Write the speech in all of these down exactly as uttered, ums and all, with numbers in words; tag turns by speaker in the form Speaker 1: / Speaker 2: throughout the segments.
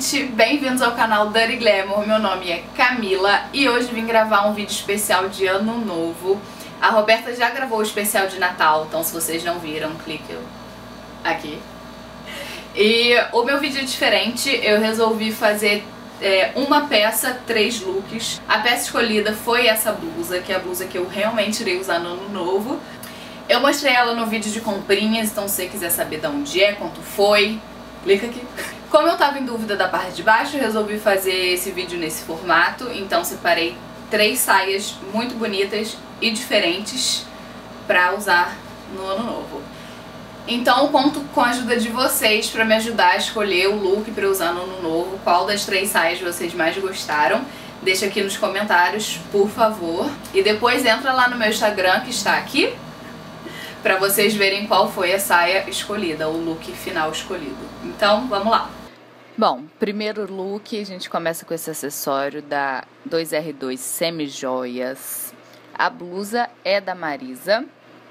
Speaker 1: gente, bem-vindos ao canal Dirty Glamour. Meu nome é Camila e hoje vim gravar um vídeo especial de Ano Novo. A Roberta já gravou o especial de Natal, então se vocês não viram, clique aqui. E o meu vídeo é diferente, eu resolvi fazer é, uma peça, três looks. A peça escolhida foi essa blusa, que é a blusa que eu realmente irei usar no Ano Novo. Eu mostrei ela no vídeo de comprinhas, então se você quiser saber de onde é, quanto foi, clica aqui. Como eu tava em dúvida da parte de baixo, eu resolvi fazer esse vídeo nesse formato, então separei três saias muito bonitas e diferentes pra usar no Ano Novo. Então eu conto com a ajuda de vocês pra me ajudar a escolher o look pra usar no Ano Novo, qual das três saias vocês mais gostaram. Deixa aqui nos comentários, por favor. E depois entra lá no meu Instagram, que está aqui, pra vocês verem qual foi a saia escolhida, o look final escolhido. Então, vamos lá. Bom, primeiro look, a gente começa com esse acessório da dois R dois Semi-Joias. A blusa é da Marisa,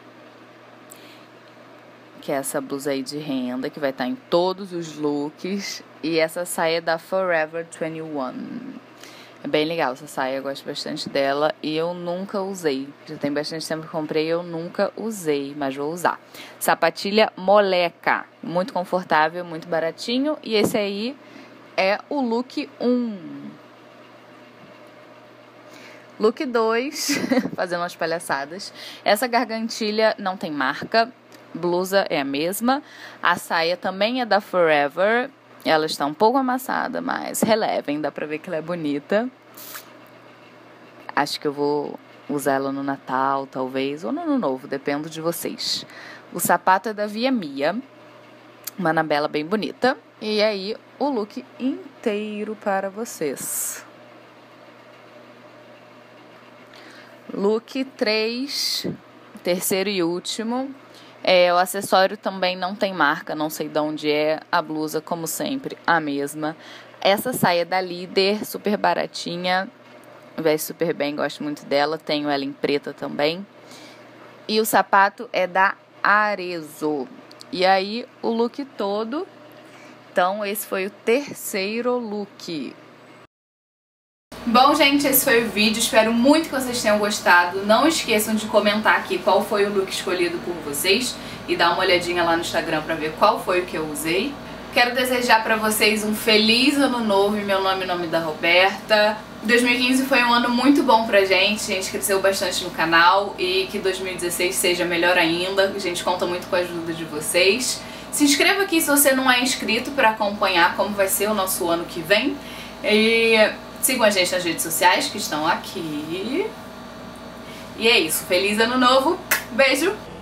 Speaker 1: que é essa blusa aí de renda, que vai estar em todos os looks. E essa saia é da Forever vinte e um. É bem legal essa saia, eu gosto bastante dela e eu nunca usei. Já tem bastante tempo que comprei e eu nunca usei, mas vou usar. Sapatilha moleca, muito confortável, muito baratinho. E esse aí é o look um. Look dois, fazendo umas palhaçadas. Essa gargantilha não tem marca, blusa é a mesma. A saia também é da Forever. Ela está um pouco amassada, mas relevem, dá pra ver que ela é bonita. Acho que eu vou usar ela no Natal, talvez, ou no Ano Novo, depende de vocês. O sapato é da Via Mia, uma anabela bem bonita. E aí, o look inteiro para vocês. Look três, terceiro e último. É, o acessório também não tem marca, não sei de onde é. A blusa, como sempre, a mesma. Essa saia é da Líder, super baratinha. Veste super bem, gosto muito dela. Tenho ela em preta também. E o sapato é da Arezzo. E aí, o look todo. Então, esse foi o terceiro look. Bom, gente, esse foi o vídeo. Espero muito que vocês tenham gostado. Não esqueçam de comentar aqui qual foi o look escolhido por vocês e dar uma olhadinha lá no Instagram pra ver qual foi o que eu usei. Quero desejar pra vocês um feliz Ano Novo em meu nome e nome da Roberta. dois mil e quinze foi um ano muito bom pra gente, a gente cresceu bastante no canal e que dois mil e dezesseis seja melhor ainda. A gente conta muito com a ajuda de vocês. Se inscreva aqui se você não é inscrito pra acompanhar como vai ser o nosso ano que vem. E sigam a gente nas redes sociais que estão aqui. E é isso. Feliz Ano Novo. Beijo.